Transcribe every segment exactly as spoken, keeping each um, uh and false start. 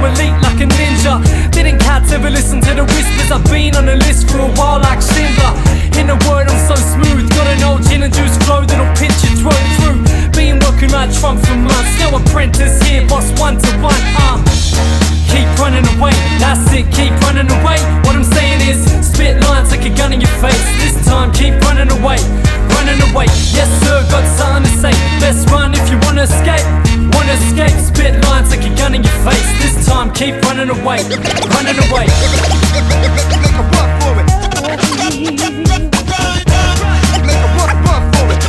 elite like a ninja. Didn't cats ever listen to the whispers? I've been on the list for a while like Schindler. In a word, I'm so smooth. Got an old gin and juice flow that'll pitch your throat through. Been working like Trump for months. No apprentice here, boss one to one. Uh. Keep running away, that's it, keep running away. What I'm saying is, spit lines like a gun in your face. This time, keep running away, running away. Yes sir, got something to say. Best run if you wanna escape. Wanna escape, spit lines like a gun in your face. This time, keep running away, running away. Make a run for it. Make a run, run for it.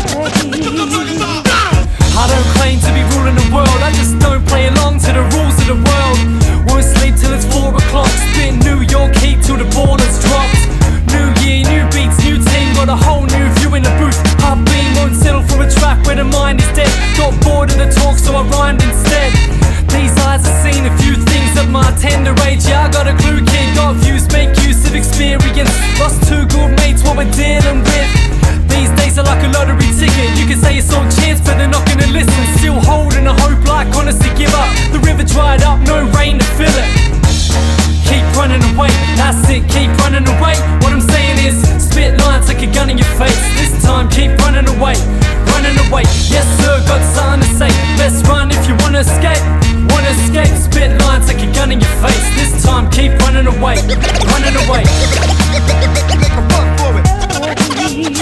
I don't claim to be ruling the world, I just don't play along to the rules of the world. Won't sleep till it's four o'clock, spit New York heat till the ball has dropped. New year, new beats, new team, got a whole new view in the booth. I beam, won't settle for a track where the mind is dead. Got bored of the talk so I rhymed instead. These eyes have seen a few things at my tender age. Yeah, I got a clue kid, got views, make use of experience. Lost two good mates, what we're dealing with. These days are like a lottery ticket. You can say it's all chance, but they're not gonna listen. Still holding a hope like honestly give up. The river dried up, no rain to fill it. Keep running away, that's it, keep running away. What I'm saying is, spit lines like a gun in your face. This time, keep running away, running away. Yes sir, got something to say. Best run if you wanna escape. Wanna escape, spit lines like a gun in your face. This time, keep running away, running away. Make a run for it. Make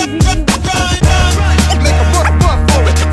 a run, run for it.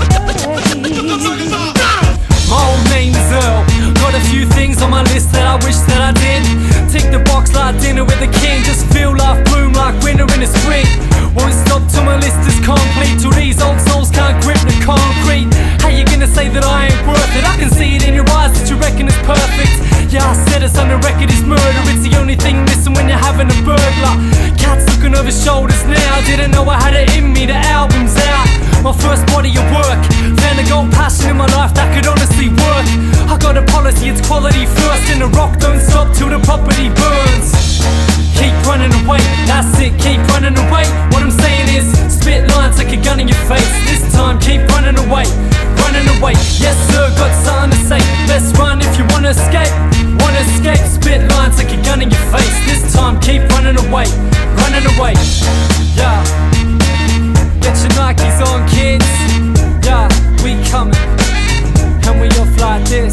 My old name is Earl. Got a few things on my list that I wish that I did. Tick the box like dinner with a king. Just feel life bloom like winter in the spring. Won't stop till my list is complete. Till these old souls can't grip the concrete. How you gonna say that I ain't worth it? I can see it in your eyes that you reckon it's perfect. Yeah, I said it's on the record, it's murder. It's the only thing missing when you're having a burglar. Cats looking over shoulders now. Didn't know I had it in me, the album's out. My first body of work. Found a gold passion in my life that could honestly work. I got a policy, it's quality first. And the rock don't stop till the property burns. Keep running away, that's it, keep running away. What I'm saying is, spit lines like a gun in your face. This time, keep running away, running away. Yes sir, got something to say. Best run if you wanna escape. Wanna escape, spit lines like a gun in your face. This time, keep running away, running away. Yeah, get your Nikes on kids. Yeah, we coming, and we off like this.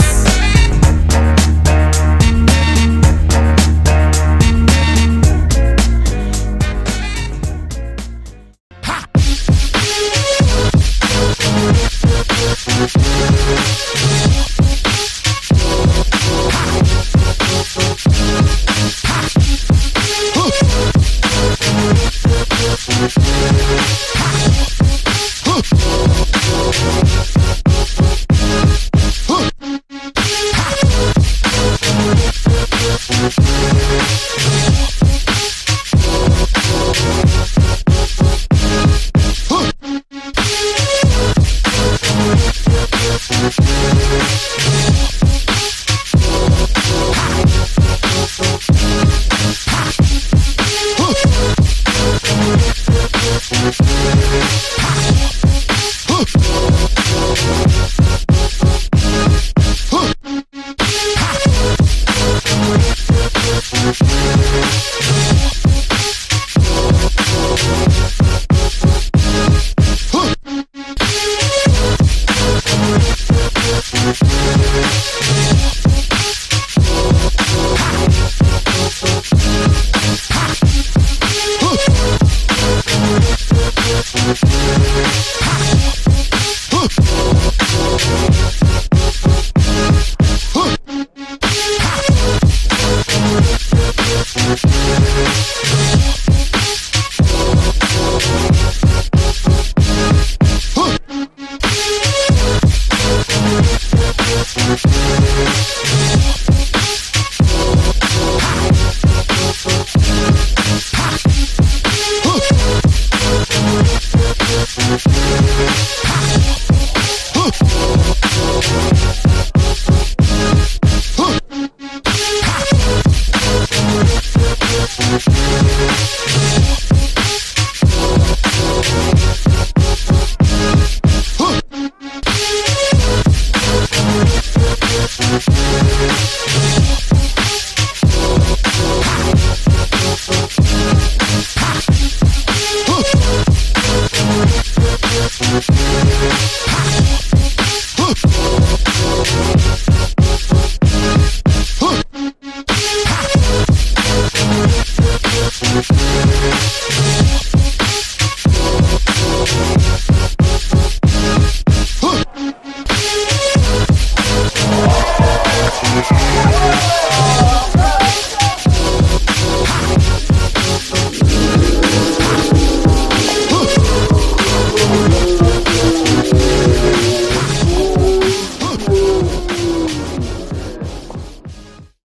it.